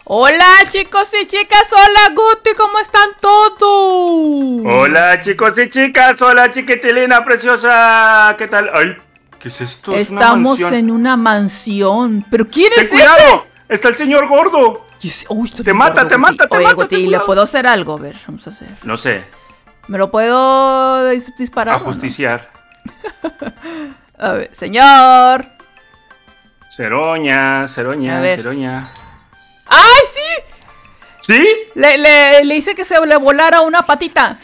Hola chicos y chicas, hola Guti, ¿cómo están todos? Hola chicos y chicas, hola chiquitilina preciosa, ¿qué tal? Ay, ¿qué es esto? Estamos en una mansión, pero ¿quién es ese? ¡Cuidado! ¡Está el señor gordo! Uy, te mata, gordo, te mata, te Oye, mata. Guti, ¿le puedo hacer algo? A ver, vamos a hacer. No sé. ¿Me lo puedo disparar? Ajusticiar. ¿No? A ver, señor. Ceroña, ceroña, ceroña. ¡Ay, sí! ¿Sí? Le hice que se le volara una patita.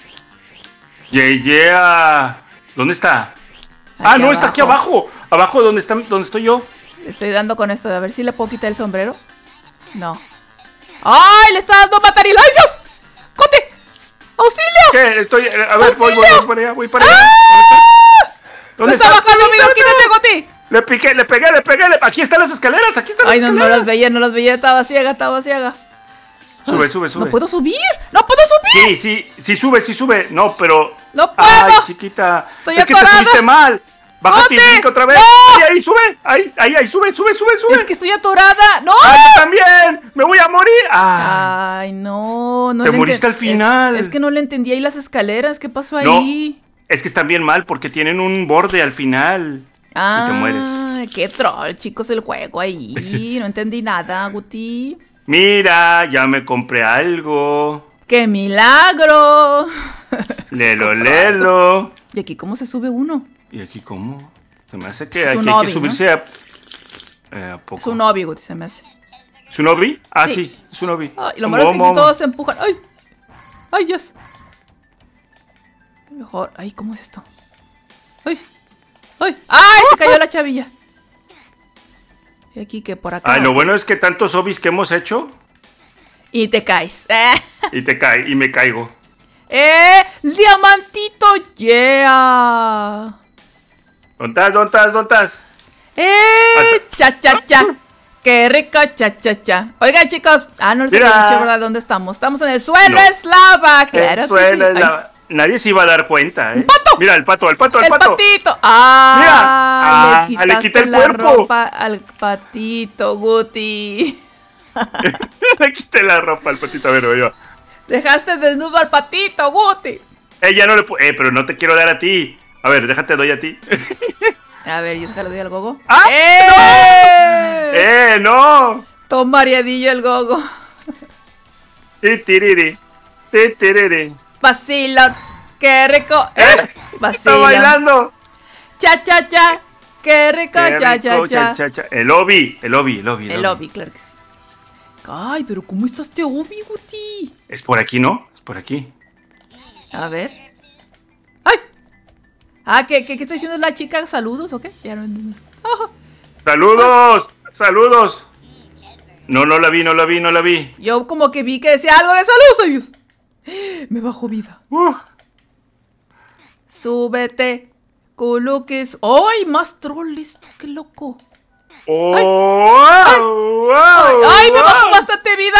Yeah. ¿Dónde está? Aquí no, está aquí abajo. Abajo donde estoy yo. Le estoy dando con esto, a ver si le puedo quitar el sombrero. No. ¡Ay! Le está dando mataril. ¡Ay, Dios! ¡Cote! ¡Auxilio! ¿Qué? Estoy. A ver, ¡Auxilio! voy para allá. ¿Dónde está bajando, amigo? ¡Quítate, Goti! Le pegué. Aquí están las escaleras, Ay, no las veía, estaba ciega. Sube. ¿No puedo subir? Sí, sube. No, pero... ¡No puedo! ¡Ay, chiquita! Estoy es que atorada. te subiste mal. Bájate y brinca otra vez. ¡No! Ahí, sube. Ahí, sube. Es que estoy atorada. ¡No! ¡Ay, yo también! ¡Me voy a morir! Ay, no. Te moriste al final. Es que no le entendí ahí las escaleras. ¿Qué pasó ahí? No, es que están bien mal porque tienen un borde al final. Y te mueres. Qué troll, chicos, el juego ahí. No entendí nada, Guti. Mira, ya me compré algo. ¡Qué milagro! Lelo. ¿Y aquí cómo se sube uno? ¿Y aquí cómo? Se me hace que aquí hay que subirse, ¿no? ¿A poco? Es un obi, Guti, se me hace. ¿Es un obi? Sí, es un obi. Y lo malo es que aquí todos se empujan. ¡Ay, Dios! Mejor. Ay, ¿cómo es esto? ¡Ay! Se cayó la chavilla. Y aquí que por acá. Lo bueno es que tantos obis que hemos hecho. Y te caes. Y me caigo. ¡Diamantito! ¡Yeah! ¿Dónde estás? ¡Cha! ¡Qué rico! ¡Cha! Oigan, chicos. No les había dicho, ¿verdad? ¿Dónde estamos? Estamos en el suelo, es lava. Claro, el suelo es lava. Nadie se iba a dar cuenta, ¿eh? ¡Un pato! Mira, el pato. ¡El patito! Mira, le quita el cuerpo. La ropa al patito, Guti. Le quité la ropa al patito, a ver, yo. Dejaste desnudo al patito, Guti. Ya no le puedo. Pero no te quiero dar a ti. A ver, déjate, doy a ti. A ver, yo se lo doy al gogo. ¡No! Toma mareadillo el gogo. Titiriri. Vacilón, qué rico. Vacilón. Está bailando. Cha. Qué rico, cha. El obi, claro que sí. Ay, pero ¿cómo está este obi, Guti? Es por aquí, ¿no? Es por aquí. A ver. ¡Ay! ¿Qué está diciendo la chica? ¿Saludos o qué? Ya no entiendo. ¡Saludos! No la vi. Yo como que vi que decía algo de saludos. Me bajó vida. Súbete, Kulukis. ¡Ay, más troll esto! ¡Qué loco! ¡Ay, me bajó bastante vida!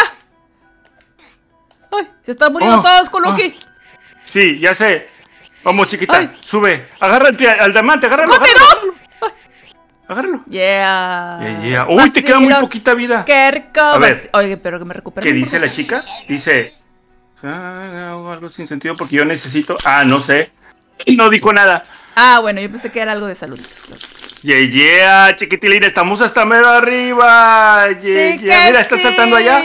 ¡Ay, se están muriendo todos, Kuluki! Sí, ya sé. Vamos, chiquita, sube. Agarra al diamante, agárralo. Agárralo. Yeah. Uy, te queda muy poquita vida. ¡Qué rico! A ver, oye, pero que me recupere. ¿Qué dice la chica? Dice... algo sin sentido porque yo necesito... no sé. No dijo nada. Bueno, yo pensé que era algo de saluditos, claro. Chiquitilina, estamos hasta mero arriba. Mira, está saltando allá.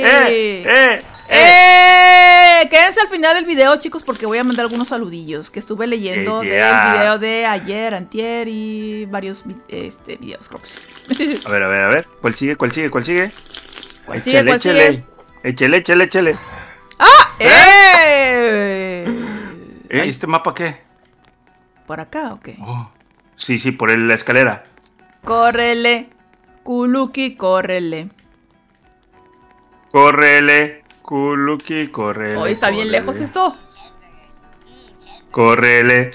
Quédense al final del video, chicos, porque voy a mandar algunos saludillos que estuve leyendo del video de ayer, antier y varios videos, creo que sí. A ver. ¿Cuál sigue? ¿Cuál sigue? Échale. ¿Este mapa qué? ¿Por acá o qué? Sí, por la escalera. Córrele, Kuluki, córrele. Kuluki, córrele. Hoy está bien lejos esto. Córrele.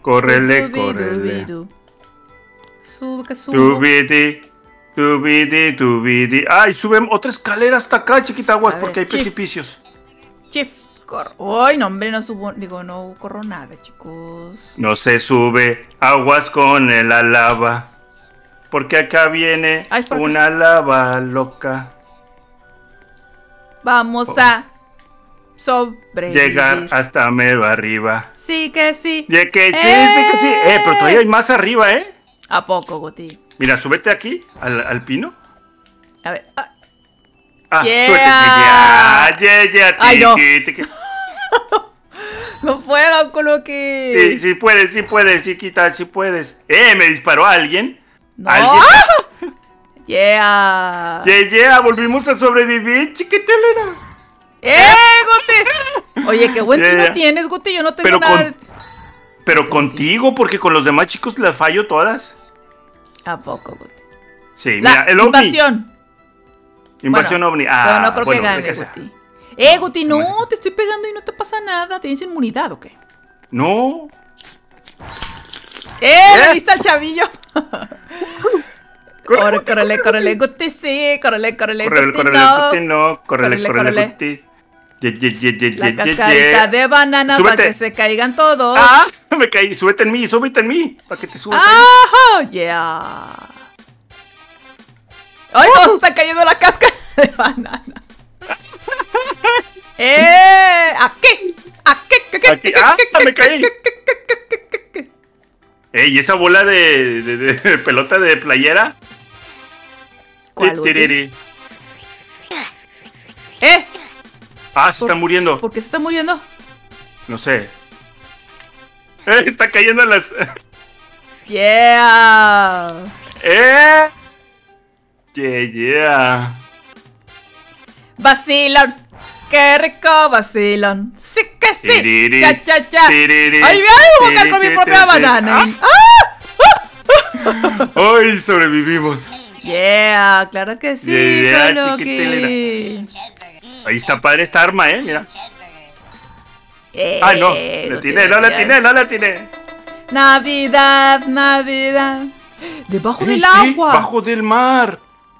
Sube. Tubidi. Ay, suben otra escalera hasta acá, chiquita, aguas, porque hay precipicios. Ay, no, hombre, no subo. No corro nada, chicos. No se sube. Aguas con la lava. Porque acá viene una lava loca. Vamos a sobrevivir. Llegar hasta mero arriba. Sí que sí. Sí que sí. Pero todavía hay más arriba, ¿eh? ¿A poco, Guti? Mira, súbete aquí, al pino. A ver. Súbete. Yeah. Ay, no. No fueron con lo que... Sí puedes, chiquita, sí puedes. Me disparó alguien. No. ¿Alguien? Yeah. Volvimos a sobrevivir, chiquitelera. Guti. Oye, qué buen tino tienes, Guti. Yo no tengo nada. Pero contigo, porque con los demás chicos las fallo todas. ¿A poco, Guti? Sí, mira, el ovni. Invasión ovni. Pero no creo que gane, Guti. Guti, no, te estoy pegando y no te pasa nada. ¿Tienes inmunidad o qué? No. ¿Le viste al chavillo? Córrele, Guti, sí. Córrele, Guti, no. Córrele, Guti. La cascarita de banana para que se caigan todos. Me caí. Súbete en mí. Para que te subas. Yeah. ¡Ay, no! Se está cayendo la cáscara de banana. Aquí. Me caí. ¿Y esa bola de pelota de playera? ¿Cuál? Se está muriendo. ¿Por qué se está muriendo? No sé. Está cayendo las... Yeah. Yeah. Vacilón. Qué rico vacilón. Sí que sí. Cha. Ay, voy a caer con mi propia banana. Hoy sobrevivimos. Yeah, claro que sí. Ahí está padre esta arma, mira. No la tiene. Navidad. Debajo del agua. Bajo del mar.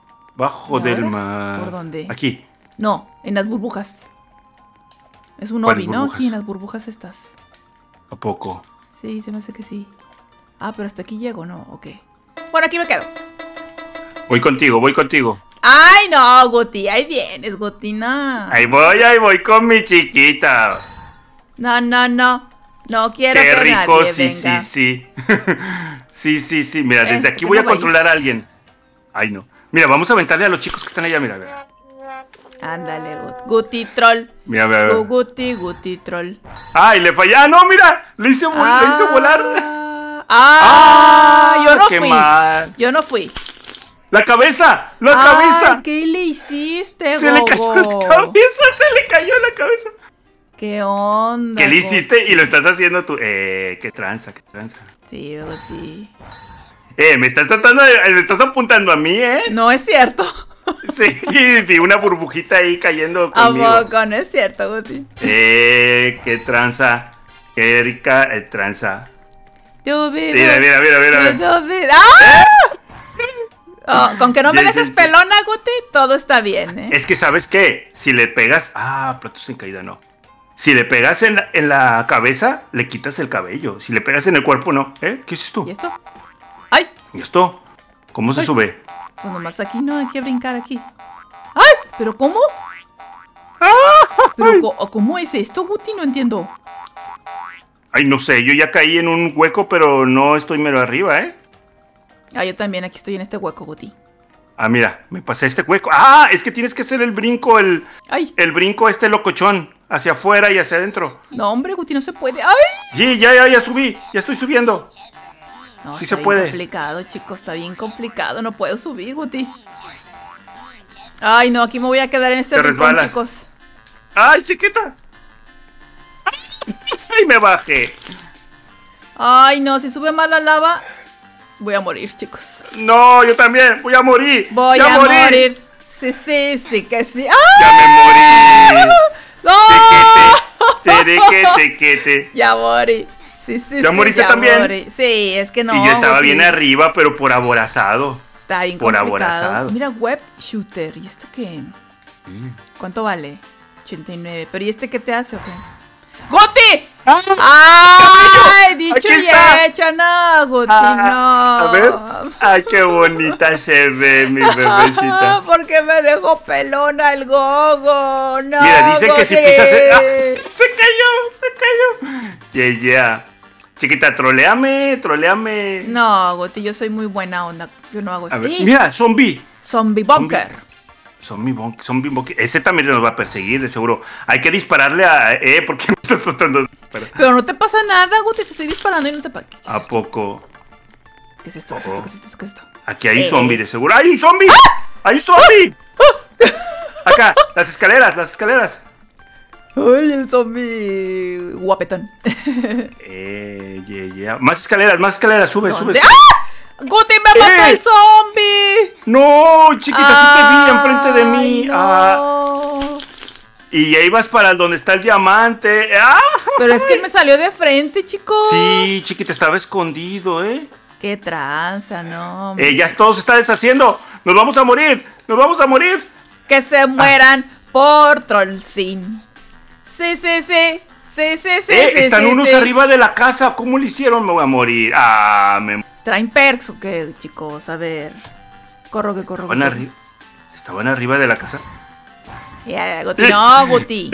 ¿Por dónde? Aquí. No, en las burbujas. Es un obi, ¿no? Aquí en las burbujas estás. ¿A poco? Sí, se me hace que sí. Pero hasta aquí llego, ¿no? Ok. Bueno, aquí me quedo. Voy contigo. Ay, no, Guti. Ahí vienes, Guti, no. Ahí voy con mi chiquita. No. No quiero Qué que rico, nadie venga. Sí. Mira, desde aquí voy a controlar a alguien. Ay, no. Mira, vamos a aventarle a los chicos que están allá, mira. Ándale, Guti Troll. Mira. Guti Troll. ¡Ay, le fallé! ¡Ah, no, mira! Le hice volar. Yo no fui. ¡La cabeza! ¿Qué le hiciste, Se le cayó la cabeza. ¿Qué onda? ¿Qué le hiciste? Y lo estás haciendo tú. Qué tranza. Sí, Guti. Me estás apuntando a mí, No es cierto. Sí, vi una burbujita ahí cayendo conmigo. ¿A poco? No es cierto, Guti. Qué tranza. Qué rica tranza. Mira. Con que no me dejes pelona, Guti, todo está bien, Es que, ¿sabes qué? Si le pegas... platos en caída, no. Si le pegas en la cabeza, le quitas el cabello. Si le pegas en el cuerpo, no. ¿Qué es esto? ¿Y esto? ¡Ay! ¿Y esto? ¿Cómo se sube? Pues nomás aquí, no, hay que brincar aquí. ¡Ay! ¿Pero cómo? ¿Pero cómo es esto, Guti? No entiendo. Ay, no sé, yo ya caí en un hueco, pero no estoy mero arriba, yo también, aquí estoy en este hueco, Guti. Mira, me pasé este hueco. Es que tienes que hacer el brinco, el brinco locochón, hacia afuera y hacia adentro. No, hombre, Guti, no se puede. ¡Ay! Sí, ya subí, ya estoy subiendo. No, sí se puede. Está bien complicado, chicos, está bien complicado, no puedo subir, Guti. Ay, no, aquí me voy a quedar en este rincón, chicos. ¡Ay, chiquita! ¡Ay, me bajé! Ay, no, si sube más la lava, voy a morir, chicos. No, yo también, voy a morir. Voy a morir. Sí que sí. ¡Ah! ¡Ya me morí! ¡No! Tequete. Ya morí. Sí. ¿Ya moriste también? Morí. Sí, es que no. Y yo estaba bien arriba, pero por aborazado. Está bien complicado. Mira, web shooter. ¿Y esto qué? ¿Cuánto vale? 89. ¿Pero y este qué te hace o qué? ¡Guti! ¡Ay! Dicho y echa nada, Guti, no. A ver. Ay, qué bonita se ve mi bebecita. Porque me dejó pelona el gogo. No, Mira, dicen que si Guti. pisas se cayó. Yeah. Chiquita, troleame. No, Guti, yo soy muy buena onda. Yo no hago A eso. ver, mira, zombie. Zombie bunker. Zombie bunker. Ese también nos va a perseguir, de seguro. Hay que dispararle a... ¿por qué me estás tratando de disparar? Pero no te pasa nada, Guti, te estoy disparando y no te pasa. ¿A poco? ¿Qué es esto? ¿Qué es esto? Aquí hay un zombie, de seguro. ¡Hay un zombie! ¡Hay un zombie! Acá, las escaleras. ¡Ay, el zombie guapetón! Más escaleras, sube. ¡Ah! ¡Guti, me mató el zombie! No, chiquita, sí te vi enfrente de mí. No. Y ahí vas para donde está el diamante. Pero es que me salió de frente, chicos. Sí, chiquita, estaba escondido, Qué tranza, no. Ya todo se está deshaciendo. Nos vamos a morir. Que se mueran por Trollsin. Sí. Están unos arriba de la casa. ¿Cómo lo hicieron? Me voy a morir. ¿Traen perks o qué, chicos? A ver. Corro. Estaban arriba de la casa. Ya, Guti. No, Guti.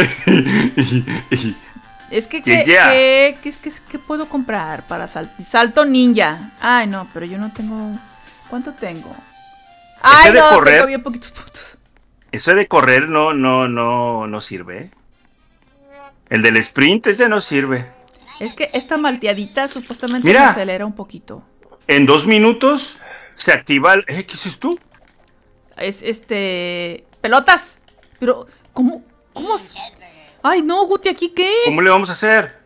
Es que, ¿qué puedo comprar para salto ninja? Ay, no, pero yo no tengo... ¿Cuánto tengo? Ay, de no, correr, tengo bien poquitos puntos. Eso de correr no sirve, El del sprint ese no sirve. Es que esta malteadita supuestamente Mira, me acelera un poquito. En 2 minutos se activa el... ¿Qué es tú? Es pelotas. Pero, ¿cómo? Ay, no, Guti, ¿aquí qué? ¿Cómo le vamos a hacer?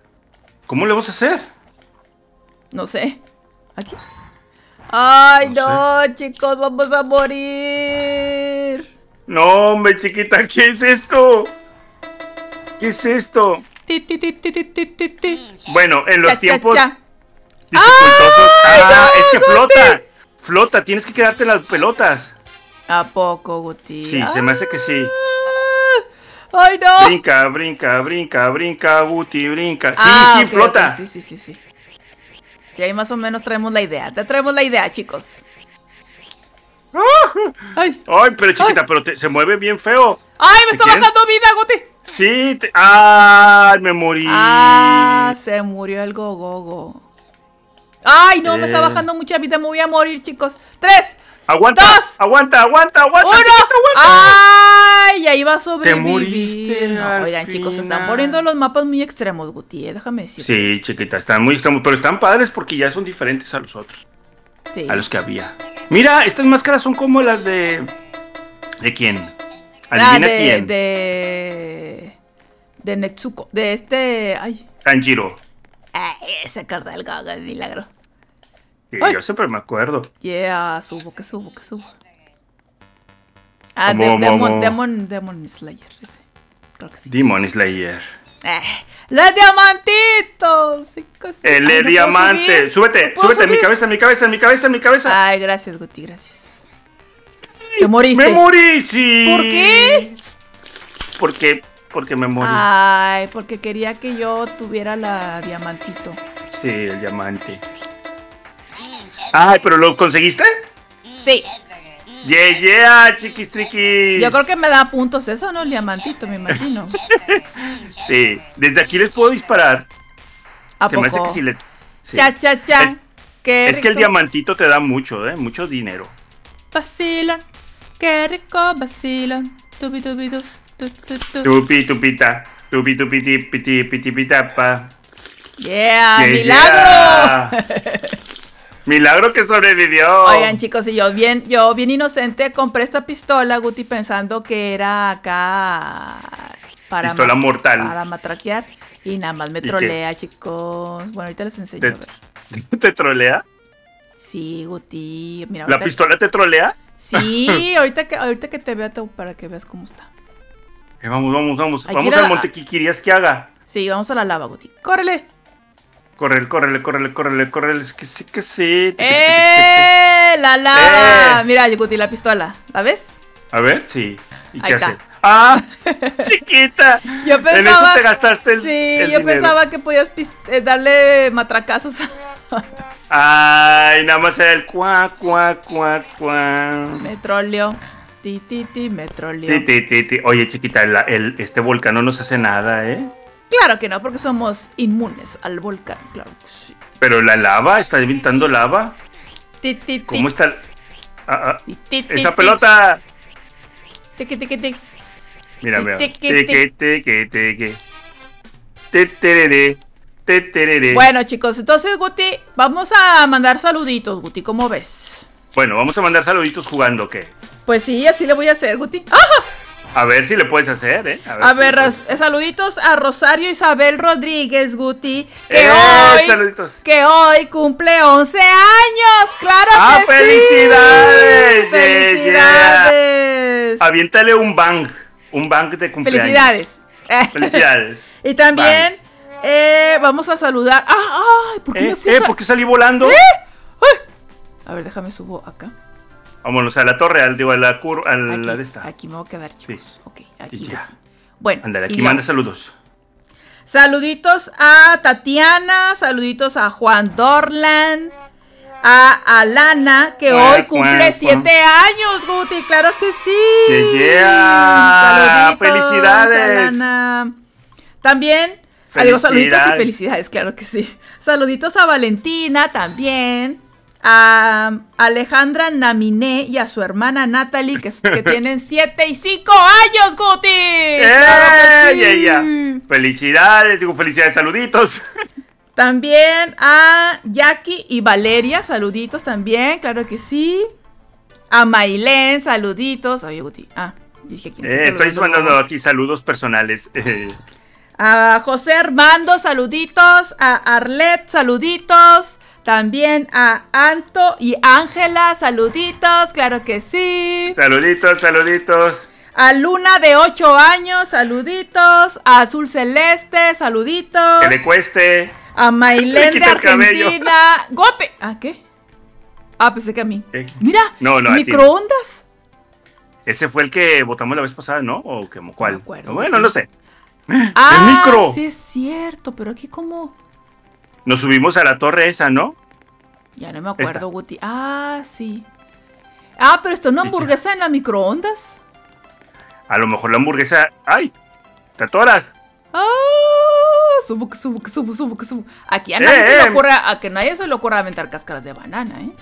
No sé. ¿Aquí? Ay, No no, chicos, vamos a morir. No, hombre, chiquita, ¿qué es esto? Bueno, en los tiempos dificultosos. Es que flota, tienes que quedarte en las pelotas. ¿A poco, Guti? Sí, se me hace que sí. ¡Ay, no! Brinca, Guti, brinca. Sí, Okay, flota. Okay, sí. Sí, ahí más o menos traemos la idea. Te traemos la idea, chicos. Ay, pero chiquita, pero se mueve bien feo. ¡Ay, me está bajando vida, Guti! Sí, ¡ay, me morí! Se murió el gogogo. ¡Ay, no! Me está bajando mucha vida, me voy a morir, chicos. 3, Aguanta, 2, aguanta, 1. chiquita, aguanta. ¡Ay! Ahí va a sobrevivir. Te moriste. No, oigan, chicos, se están poniendo los mapas muy extremos, Guti, déjame decir. Sí, chiquita, están muy extremos, pero están padres porque ya son diferentes a los otros. Sí. A los que había. Mira, estas máscaras son como las de... ¿De quién? Adivina quién. De Netsuko. Ay. Tanjiro. Ay, ese carta del gaga de milagro. Sí, yo siempre me acuerdo. Yeah, subo. Demon Slayer, ese. Creo que sí. Demon Slayer. ¡Los diamantitos! El diamante. Súbete, en mi cabeza. Ay, gracias, Guti, gracias. ¿Te moriste? ¡Me morí, sí! ¿Por qué? Porque me morí. Ay, porque quería que yo tuviera la diamantito. Sí, el diamante. Ay, ¿pero lo conseguiste? Sí. Yeah, chiquistriquis. Yo creo que me da puntos eso, ¿no? El diamantito, me imagino. Sí, desde aquí les puedo disparar. ¿A Se poco? me hace que sí le... Sí. Cha. Qué es que el diamantito te da mucho, mucho dinero. Vacilón, qué rico vacilón. Tupi. Tupita, pitipitapa. Yeah, milagro. Milagro que sobrevivió. Oigan, chicos, y yo bien inocente compré esta pistola, Guti, pensando que era acá para pistola mortal. Para matraquear. Y nada más me trolea, chicos. Bueno, ahorita les enseño. A ver. ¿Te trolea? Sí, Guti. Mira, ¿La pistola te trolea? Sí, ahorita que te vea para que veas cómo está. Vamos. Vamos al monte que querías que haga. Sí, vamos a la lava, Guti. ¡Córrele! Córrele. Es que sí. ¡La lava! Mira, Guti, la pistola. ¿La ves? A ver, sí. ¿Y ahí qué está. hace? ¡Ah! ¡Chiquita! Yo pensaba, en eso te gastaste el yo dinero. pensaba que podías darle matracazos Ay, nada más era el cuac, cuac, cuac, cuac. Metróleo. Metróleo. Oye, chiquita, este volcán no nos hace nada, ¿eh? Claro que no, porque somos inmunes al volcán, claro que sí. Pero la lava, está inventando lava. ¿Cómo está? Esa pelota. Mira, mira. Bueno, chicos, entonces, Guti, vamos a mandar saluditos, Guti, ¿cómo ves? Bueno, vamos a mandar saluditos jugando, ¿qué? Pues sí, así le voy a hacer, Guti. ¡Ah! A ver si le puedes hacer, ¿eh? A ver, saluditos a Rosario Isabel Rodríguez, Guti, que hoy cumple 11 años, claro que ¡felicidades! Sí. ¡Felicidades! Aviéntale un bang de cumpleaños. ¡Felicidades! ¡Felicidades! Y también vamos a saludar. ¡Ay! ¿Por qué me fui ¿por qué salí volando? ¡Ay! A ver, déjame subo acá. Vámonos a la torre, a la curva, a la de esta. Aquí me voy a quedar, chicos. Sí. Ok, aquí. Ya. Bueno. Ándale, aquí manda saludos. Saluditos a Tatiana, saluditos a Juan Dorlan, a Alana, que hoy cumple 7 años, Guti, claro que sí. Saluditos, ¡felicidades! Alana. También, saluditos y felicidades, claro que sí. Saluditos a Valentina también. A Alejandra Naminé y a su hermana Natalie, que tienen 7 y 5 años, Guti. ¡Claro que sí! Felicidades, felicidades, saluditos. También a Jackie y Valeria, saluditos también, claro que sí. A Mailén, saluditos. Oye, Guti, dije que estoy mandando aquí saludos personales. A José Armando, saluditos. A Arlet, saluditos. También a Anto y Ángela, saluditos, claro que sí. Saluditos. A Luna de 8 años, saluditos. A Azul Celeste, saluditos. Que le cueste. A Mailén de Argentina. ¡Gote! ¿Qué? Pensé que a mí. Mira, no, microondas. Ese fue el que votamos la vez pasada, ¿no? ¿O cuál? No me acuerdo. Bueno, no sé. ¡El micro! Sí es cierto, pero aquí como... Nos subimos a la torre esa, ¿no? Ya no me acuerdo, Guti. Sí. Pero está una hamburguesa en la microondas. A lo mejor la hamburguesa... ¡Ay! ¡Te atoras! Subo. Aquí a nadie se le ocurre... A que nadie se le ocurra aventar cáscaras de banana, ¿eh?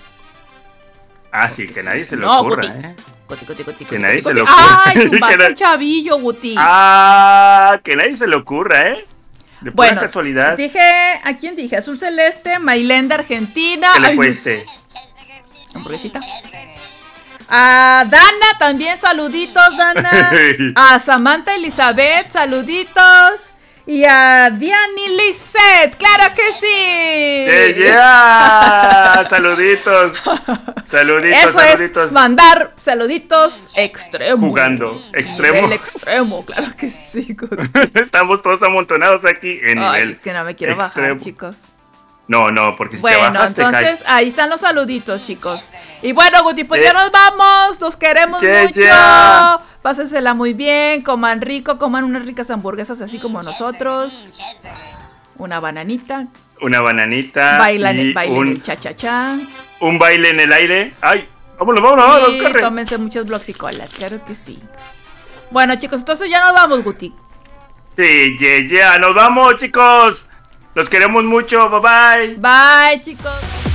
Sí, que nadie se le ocurra, ¿eh? Guti. Que nadie se le ocurra. ¡Ay, tumbaste el chavillo, Guti! Que nadie se le ocurra, ¿eh? De pura casualidad. ¿A quién dije? Azul Celeste, Mailén de Argentina. Que le cueste. Hamburguesita. A Dana también, saluditos, Dana. A Samantha Elizabeth, saluditos. Y a Diani Lisette, claro que sí. Saluditos. Eso saluditos. Es mandar saluditos extremo. Jugando, extremo. El extremo, claro que sí. Estamos todos amontonados aquí en nivel. Es que no me quiero bajar, chicos. No, porque si te bajas te caes. Entonces ahí están los saluditos, chicos. Y bueno, Guti, pues ya nos vamos. Los queremos mucho. Pásensela muy bien, coman rico, coman unas ricas hamburguesas así como nosotros. Una bananita. Bailen el cha-cha-cha. Un baile en el aire. ¡Ay! ¡Vámonos! Y tómense muchos bloxicolas, claro que sí. Bueno, chicos, entonces ya nos vamos, Guti. Sí, nos vamos, chicos. Los queremos mucho. Bye. Bye, chicos.